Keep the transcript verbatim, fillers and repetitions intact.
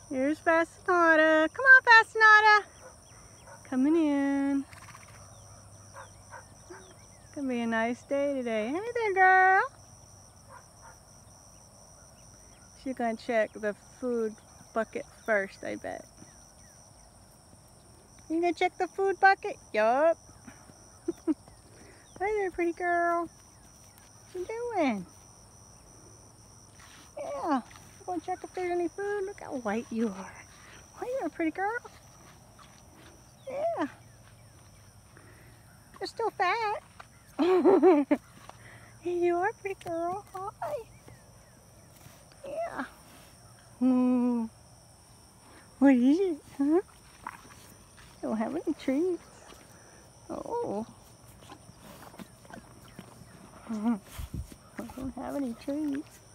Here's Fascinata. Come on, Fascinata. Coming in. Gonna be a nice day today. Hey there, girl. She's gonna check the food bucket first, I bet. You gonna check the food bucket? Yup. Hey there, pretty girl. What you doing? Yeah. You gonna check if there's any food? Look how white you are. Hey there, pretty girl. Yeah. You're still fat. Here you are, pretty girl. Hi. Yeah. Hmm. What is it, huh? Don't have any treats. Oh. I don't have any treats.